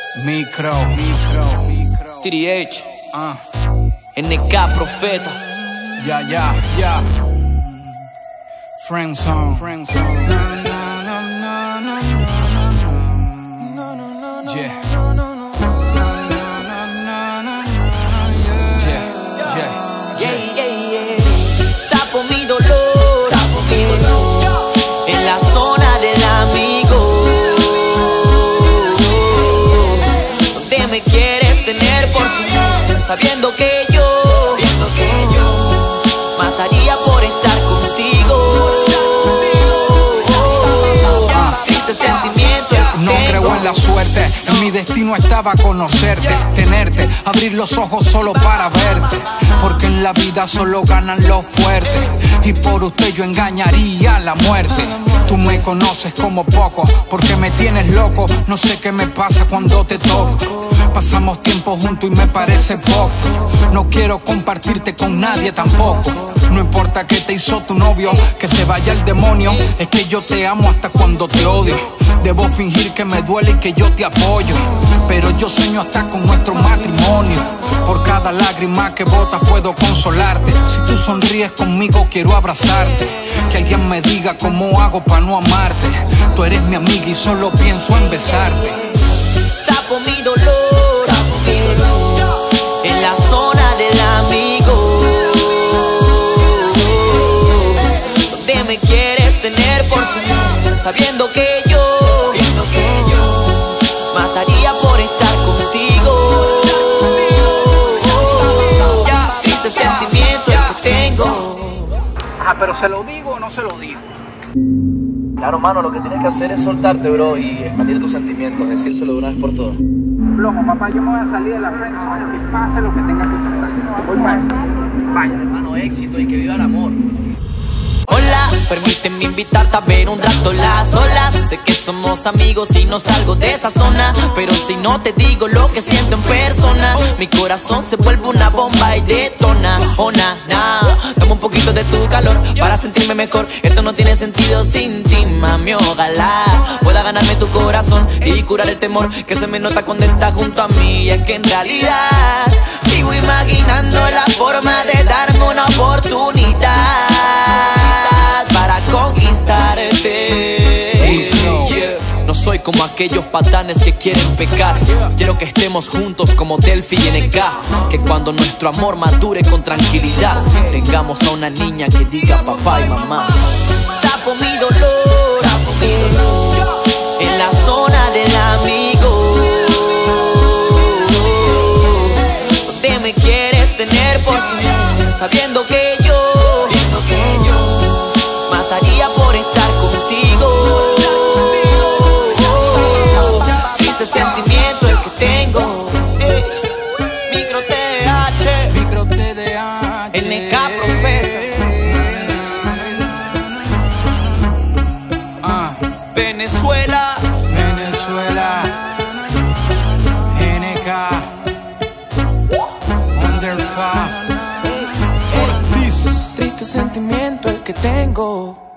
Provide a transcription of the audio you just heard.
Micro. 3H, NK Profeta. Ya. Friendzone. Yeah. Tapo mi dolor, en la zona del amigo, donde me quieres tener por tu mujer, sabiendo que yo mataría por estar contigo. Triste sentimiento el que No creo en la suerte, en mi destino estaba conocerte, tenerte, abrir los ojos solo para verte. Porque en la vida solo ganan los fuertes, y por usted yo engañaría a la muerte. Tú me conoces como poco, porque me tienes loco. No sé qué me pasa cuando te toco. Pasamos tiempo juntos y me parece poco. No quiero compartirte con nadie tampoco. No importa qué te hizo tu novio, que se vaya al demonio. Es que yo te amo hasta cuando te odio. Debo fingir que me duele y que yo te apoyo, pero yo sueño hasta con nuestro matrimonio. Por cada lágrima que botas puedo consolarte. Si tú sonríes conmigo quiero abrazarte. Que alguien me diga cómo hago para no amarte. Tú eres mi amiga y solo pienso en besarte. tapo mi dolor, en la zona del amigo, donde me quieres tener por tu mujer, sabiendo que yo mataría por estar contigo. Triste sentimiento el que tengo. Pero ¿se lo digo o no se lo digo? Claro, mano, lo que tienes que hacer es soltarte, bro, y expandir tus sentimientos, decírselo de una vez por todas. Plomo, papá, yo me voy a salir de la friendzone, que pase lo que tenga que pasar. Voy para eso. Vaya. Hermano, éxito y que viva el amor. Hola, permíteme invitarte a ver un rato las olas. Sé que somos amigos y no salgo de esa zona, pero si no te digo lo que siento en persona, mi corazón se vuelve una bomba y detona. Oh, nah, toma un poquito de tu calor para sentirme mejor. Esto no tiene sentido sin ti, mami. Ojalá pueda ganarme tu corazón y curar el temor que se me nota cuando estás junto a mí. Y es que en realidad vivo imaginando la forma de darme una oportunidad para conquistarte. No soy como aquellos patanes que quieren pecar. Quiero que estemos juntos como Delphi y NK. Que cuando nuestro amor madure con tranquilidad, tengamos a una niña que diga papá y mamá. Tapo mi dolor, en la zona del amigo, donde me quieres tener por tu mujer, sabiendo que yo mataría por estar contigo. Triste sentimiento el que tengo. Micro TDH, NK Profeta. Venezuela, NK Wonderful Ortiz. Triste sentimiento el que tengo.